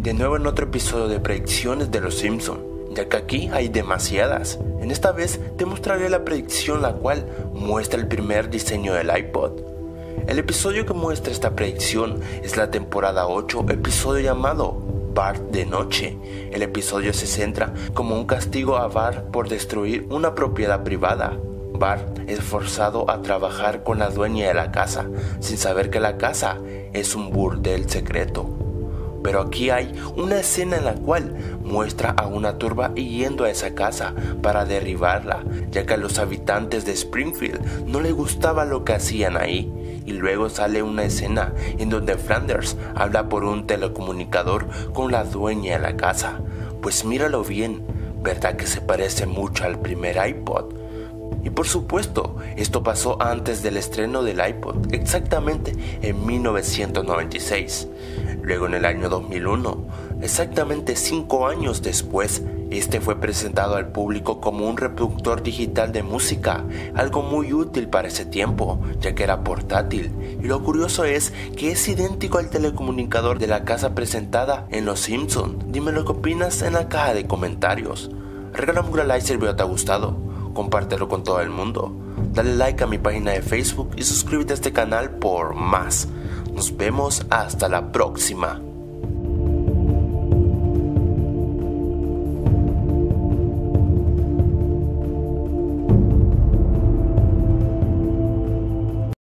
de nuevo en otro episodio de predicciones de los Simpson, ya que aquí hay demasiadas. En esta vez te mostraré la predicción la cual muestra el primer diseño del iPod. El episodio que muestra esta predicción es la temporada 8, episodio llamado Bart de noche. El episodio se centra como un castigo a Bart por destruir una propiedad privada. Bart es forzado a trabajar con la dueña de la casa, sin saber que la casa es un burdel secreto. Pero aquí hay una escena en la cual muestra a una turba yendo a esa casa para derribarla, ya que a los habitantes de Springfield no les gustaba lo que hacían ahí. Y luego sale una escena en donde Flanders habla por un telecomunicador con la dueña de la casa. Pues míralo bien, ¿verdad que se parece mucho al primer iPod? Y por supuesto, esto pasó antes del estreno del iPod, exactamente en 1996. Luego en el año 2001, exactamente 5 años después, este fue presentado al público como un reproductor digital de música, algo muy útil para ese tiempo, ya que era portátil. Y lo curioso es que es idéntico al telecomunicador de la casa presentada en Los Simpson. Dime lo que opinas en la caja de comentarios. Regálame un gran like si el video te ha gustado, compártelo con todo el mundo, dale like a mi página de Facebook y suscríbete a este canal por más. Nos vemos hasta la próxima.